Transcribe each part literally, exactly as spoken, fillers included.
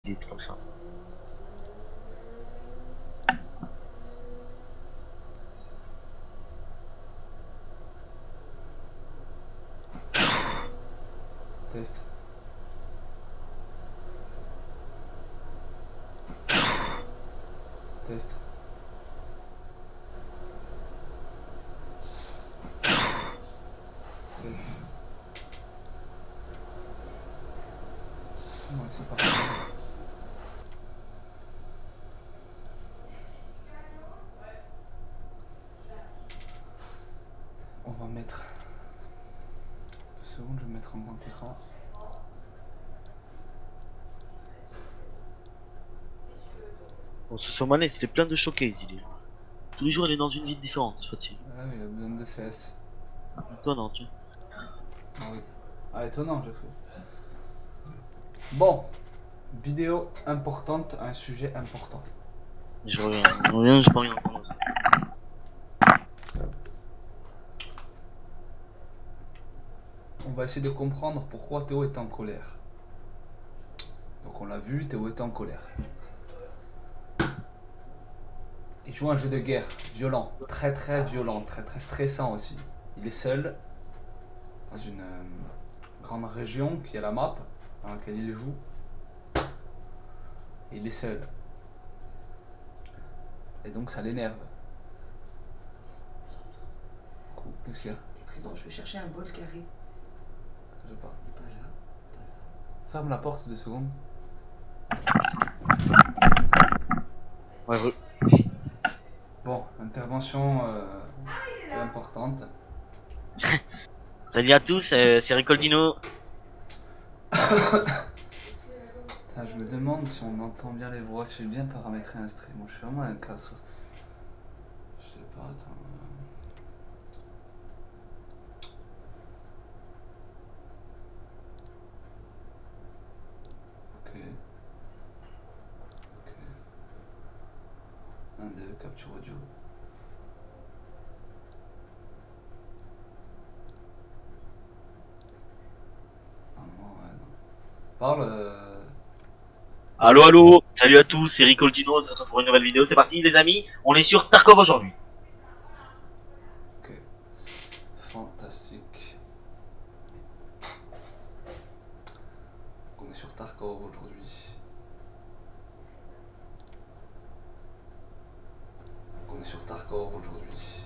est comme ça. Test. Test. Test. Ouais, c'est parti. On va mettre deux secondes, je vais mettre en grand écran. Bon, ce Somalais, c'était plein de showcase, il est. Tous les jours, il est dans une ville différente, ce Fatih. Ah oui, il a besoin de C S. Étonnant, tu vois. Ah oui. Ah, étonnant, j'ai cru. Bon, vidéo importante, un sujet important. Je reviens, je reviens, j'ai pas envie d'entendre ça. On va essayer de comprendre pourquoi Théo est en colère. Donc on l'a vu, Théo est en colère. Il joue un jeu de guerre violent, très très violent, très très stressant aussi. Il est seul dans une euh, grande région qui est la map dans laquelle il joue. Et il est seul. Et donc ça l'énerve. Qu'est-ce qu'il y a? Pardon, je vais chercher un bol carré. Je sais pas. Il est pas là. Ferme la porte deux secondes. Ouais, re... Bon, intervention euh, importante. Salut à tous, euh, c'est Ricoldino. Putain, je me demande si on entend bien les voix, si j'ai bien paramétré un stream. Moi je suis vraiment un casse. Je sais pas, attends. Ok. Ok. Un, deux, capture audio. Normalement, ouais, non. Parle. Euh... Allo, allo, salut à tous, c'est Ricoldino, on se retrouve pour une nouvelle vidéo. C'est parti, les amis, on est sur Tarkov aujourd'hui. Ok. Fantastique. On est sur Tarkov aujourd'hui. On est sur Tarkov aujourd'hui.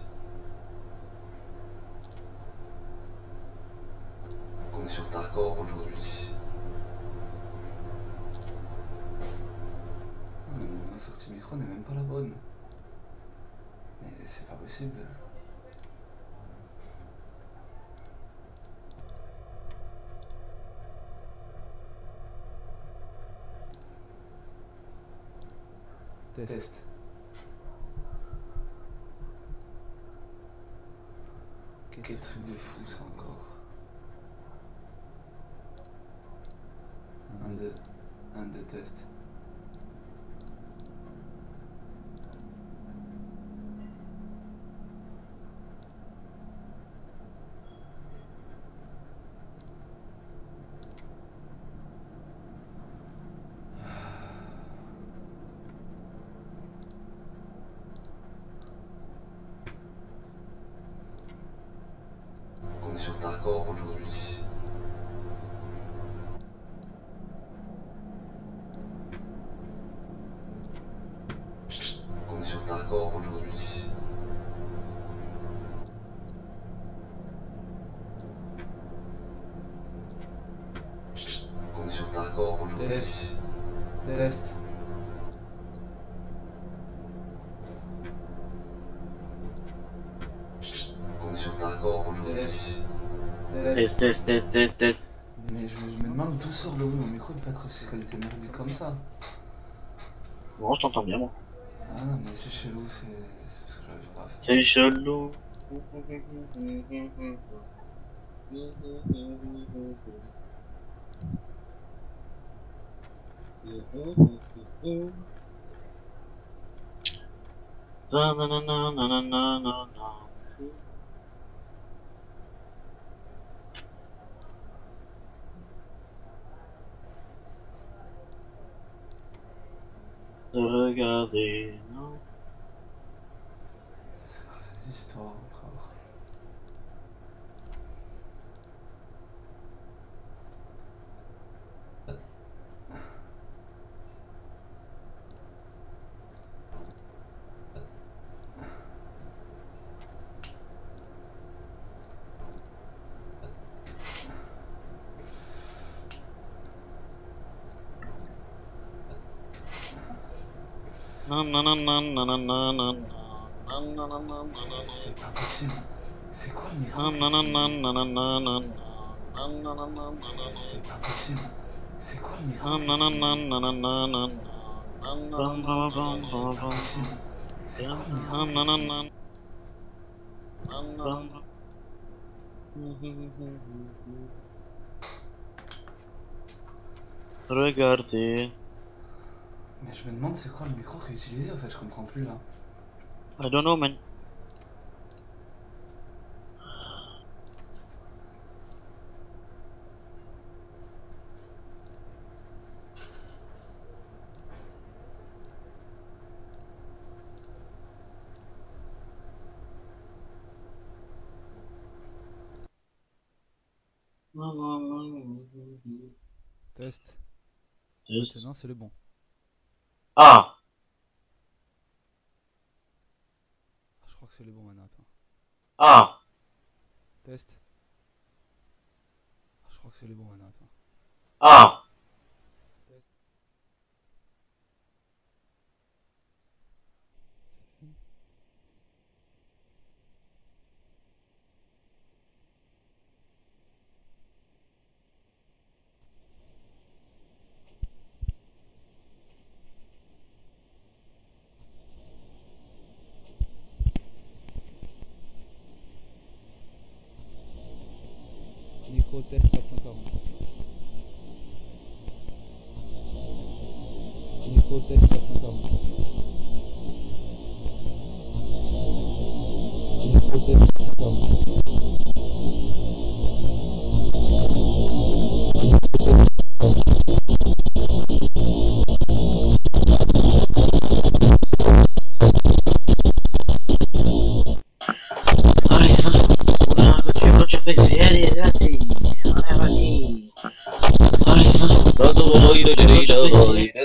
On est sur Tarkov aujourd'hui. Ah, mais ma sortie micro n'est même pas la bonne. Mais c'est pas possible. Test. Test. Quel truc de fou ça encore. Un, deux. Un, deux, test. On est sur Tarkov aujourd'hui. On est sur Tarkov aujourd'hui. On est sur Tarkov aujourd'hui. Test. Test. On est sur Tarkov aujourd'hui. Test, test, test, test, test. Mais je me, je me demande d'où sort le bruit. Mon micro il peut être aussi qualité merdique comme ça. Bon, je t'entends bien, moi. Ah non, mais c'est chelou, c'est c'est parce que j'arrive pas à faire. C'est chelou. de regarder. Non. C'est quoi cette histoire encore? Non, non, non, non, non, non, non, non, non, non, non, non, non, C'est pas possible. C'est quoi le micro? non, non, non, non, non, non, non, non, non, non, non, non, non, C'est pas possible. C'est quoi le micro? non, non, non, non, non, non, non, non, non, non, non, C'est pas possible. C'est quoi le micro? non, non, non, non, non, non. Regardez. Mais je me demande c'est quoi le micro qui est utilisé en fait, je comprends plus là. I don't know, man. Test. Yes. Maintenant c'est le bon. Ah, Je crois que c'est le bon maintenant. Attends. ah, Test. Je crois que c'est le bon maintenant. Attends. ah. Micro test quatre cent quarante. Micro test quatre cent quarante. Micro test quatre cent quarante. Allez, ça, on a voiture, voiture P C, allez, vas-y, allez, vas-y. Allez, ça, voiture P C,